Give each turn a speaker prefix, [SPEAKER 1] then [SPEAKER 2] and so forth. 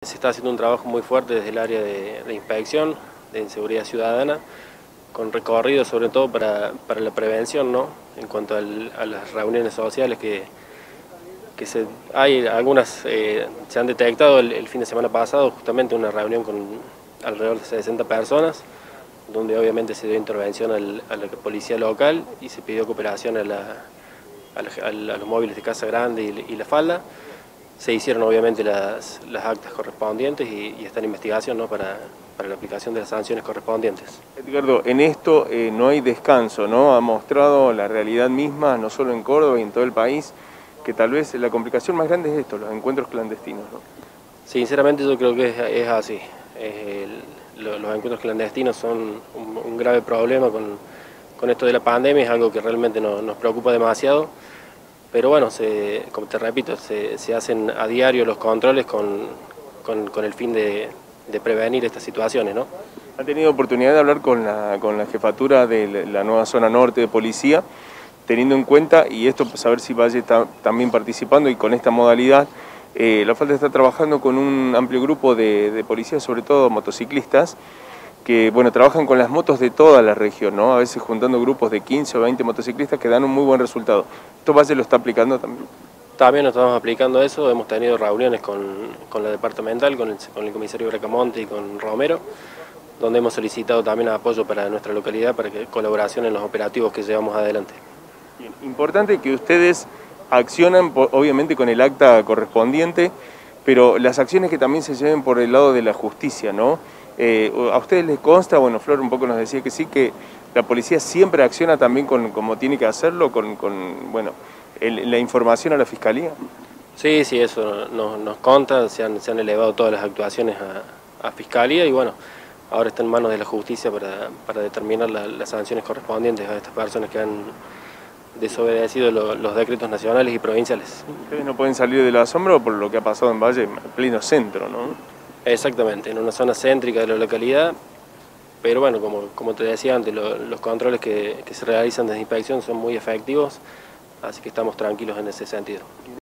[SPEAKER 1] Se está haciendo un trabajo muy fuerte desde el área de inspección, de inseguridad ciudadana, con recorrido sobre todo para la prevención, ¿no? En cuanto a las reuniones sociales hay algunas, se han detectado el fin de semana pasado, justamente una reunión con alrededor de 60 personas, donde obviamente se dio intervención a la policía local y se pidió cooperación a los móviles de Casa Grande y La Falda. Se hicieron obviamente las actas correspondientes y está en investigación, ¿no? para la aplicación de las sanciones correspondientes.
[SPEAKER 2] Edgardo, en esto no hay descanso, ¿no? Ha mostrado la realidad misma, no solo en Córdoba y en todo el país, que tal vez la complicación más grande es esto, los encuentros clandestinos, ¿no?
[SPEAKER 1] Sinceramente yo creo que es así. Los encuentros clandestinos son un grave problema con esto de la pandemia, es algo que realmente nos preocupa demasiado. Pero bueno, como te repito, se hacen a diario los controles con el fin de prevenir estas situaciones, ¿no?
[SPEAKER 2] ¿Han tenido oportunidad de hablar con la jefatura de la nueva zona norte de policía, teniendo en cuenta, y esto pues saber si Valle está también participando y con esta modalidad, La Falda está trabajando con un amplio grupo de policías, sobre todo motociclistas, que bueno, trabajan con las motos de toda la región, ¿no? A veces juntando grupos de 15 o 20 motociclistas que dan un muy buen resultado. ¿Esto Valle lo está aplicando también?
[SPEAKER 1] También nos estamos aplicando eso, hemos tenido reuniones con la departamental, con el comisario Bracamonte y con Romero, donde hemos solicitado también apoyo para nuestra localidad, para que colaboración en los operativos que llevamos adelante.
[SPEAKER 2] Bien, importante que ustedes accionan, obviamente con el acta correspondiente, pero las acciones que también se lleven por el lado de la justicia, ¿no? ¿A ustedes les consta, bueno, Flor un poco nos decía que sí, que la policía siempre acciona también como tiene que hacerlo, bueno, la información a la fiscalía?
[SPEAKER 1] Sí, eso nos consta, se han elevado todas las actuaciones a fiscalía y bueno, ahora está en manos de la justicia para determinar las sanciones correspondientes a estas personas que han desobedecido los decretos nacionales y provinciales.
[SPEAKER 2] Ustedes no pueden salir del asombro por lo que ha pasado en Valle, en pleno centro, ¿no?
[SPEAKER 1] Exactamente, en una zona céntrica de la localidad, pero bueno, como te decía antes, los controles que se realizan desde inspección son muy efectivos, así que estamos tranquilos en ese sentido.